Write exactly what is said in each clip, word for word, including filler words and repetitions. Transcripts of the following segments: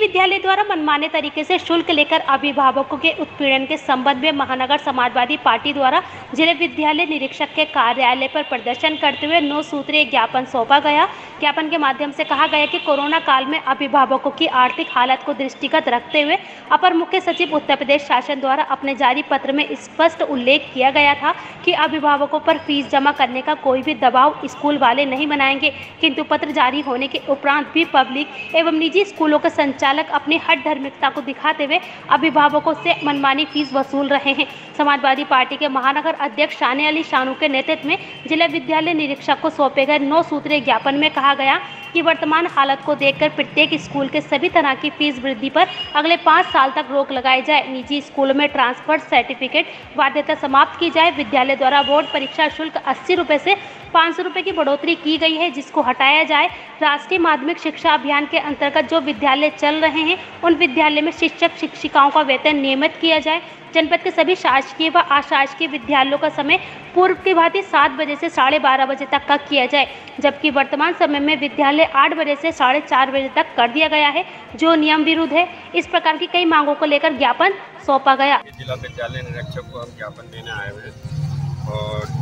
विद्यालय द्वारा मनमाने तरीके से शुल्क लेकर अभिभावकों के उत्पीड़न के संबंध में महानगर समाजवादी पार्टी द्वारा जिला विद्यालय निरीक्षक के कार्यालय पर प्रदर्शन करते हुए नौ सूत्रीय ज्ञापन सौंपा गया। ज्ञापन के माध्यम से कहा गया कि कोरोना काल में अभिभावकों की आर्थिक हालत को दृष्टिगत रखते हुए अपर मुख्य सचिव उत्तर प्रदेश शासन द्वारा अपने जारी पत्र में स्पष्ट उल्लेख किया गया था कि अभिभावकों पर फीस जमा करने का कोई भी दबाव स्कूल वाले नहीं बनाएंगे, किंतु पत्र जारी होने के उपरांत भी पब्लिक एवं निजी स्कूलों के संचालक अपनी हठ धार्मिकता को दिखाते हुए अभिभावकों से मनमानी फीस वसूल रहे हैं। समाजवादी पार्टी के महानगर अध्यक्ष शाने अली शानू के नेतृत्व में जिला विद्यालय निरीक्षक को सौंपे गए नौ सूत्रीय ज्ञापन में कहा गया कि वर्तमान हालत को देखकर प्रत्येक स्कूल के सभी तरह की फीस वृद्धि पर अगले पाँच साल तक रोक लगाई जाए। निजी स्कूलों में ट्रांसफर सर्टिफिकेट बाध्यता समाप्त की जाए। विद्यालय द्वारा बोर्ड परीक्षा शुल्क अस्सी रुपये से पाँच सौ रुपये की बढ़ोतरी की गई है, जिसको हटाया जाए। राष्ट्रीय माध्यमिक शिक्षा अभियान के अंतर्गत जो विद्यालय चल रहे हैं उन विद्यालय में शिक्षक शिक्षिकाओं का वेतन नियमित किया जाए। जनपद के सभी शासकीय व अशासकीय विद्यालयों का समय पूर्व की भांति सात बजे से साढ़े बारह बजे तक का किया जाए, जबकि वर्तमान समय में विद्यालय आठ बजे से साढ़े चार बजे तक कर दिया गया है, जो नियम विरुद्ध है। इस प्रकार की कई मांगों को लेकर ज्ञापन सौंपा गया। जिला विद्यालय निरीक्षक को हम ज्ञापन देने आए हुए हैं और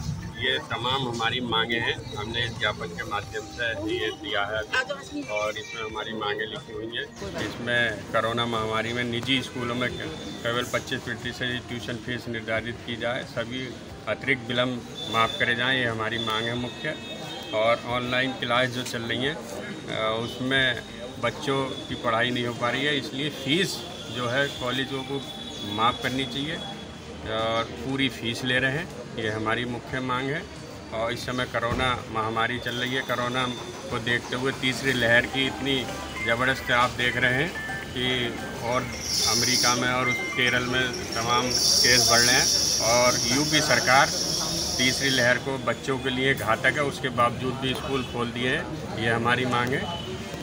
ये तमाम हमारी मांगे हैं। हमने इस ज्ञापन के माध्यम से ये दिया है और इसमें हमारी मांगे लिखी हुई हैं। इसमें कोरोना महामारी में निजी स्कूलों में केवल पच्चीस फीसदी से ट्यूशन फीस निर्धारित की जाए, सभी अतिरिक्त विलम्ब माफ़ करे जाएं, ये हमारी मांग है मुख्य। और ऑनलाइन क्लास जो चल रही हैं उसमें बच्चों की पढ़ाई नहीं हो पा रही है, इसलिए फ़ीस जो है कॉलेजों को माफ़ करनी चाहिए और पूरी फ़ीस ले रहे हैं, ये हमारी मुख्य मांग है। और इस समय कोरोना महामारी चल रही है, कोरोना को देखते हुए तीसरी लहर की इतनी ज़बरदस्त आप देख रहे हैं कि और अमेरिका में और केरल में तमाम केस बढ़ रहे हैं और यूपी सरकार तीसरी लहर को बच्चों के लिए घातक है, उसके बावजूद भी स्कूल खोल दिए हैं, ये हमारी मांग है।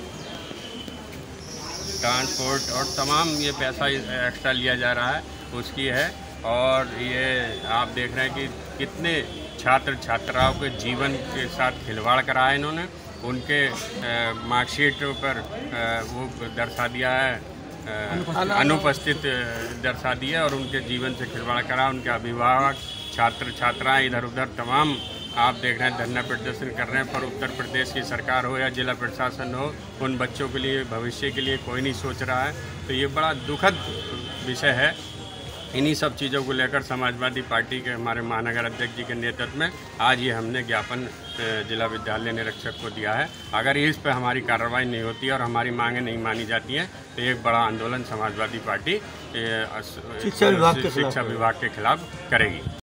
ट्रांसपोर्ट और तमाम ये पैसा एक्स्ट्रा लिया जा रहा है उसकी है। और ये आप देख रहे हैं कि कितने छात्र छात्राओं के जीवन के साथ खिलवाड़ करा है इन्होंने, उनके मार्कशीट पर आ, वो दर्शा दिया है, आ, अनुपस्थित दर्शा दिया और उनके जीवन से खिलवाड़ करा। उनके अभिभावक छात्र छात्राएं इधर उधर तमाम आप देख रहे हैं धरना प्रदर्शन कर रहे हैं, पर उत्तर प्रदेश की सरकार हो या जिला प्रशासन हो, उन बच्चों के लिए भविष्य के लिए कोई नहीं सोच रहा है। तो ये बड़ा दुखद विषय है। इन्हीं सब चीज़ों को लेकर समाजवादी पार्टी के हमारे महानगर अध्यक्ष जी के नेतृत्व में आज ये हमने ज्ञापन जिला विद्यालय निरीक्षक को दिया है। अगर इस पर हमारी कार्रवाई नहीं होती है और हमारी मांगें नहीं मानी जाती हैं तो एक बड़ा आंदोलन समाजवादी पार्टी शिक्षा विभाग के खिलाफ करेगी।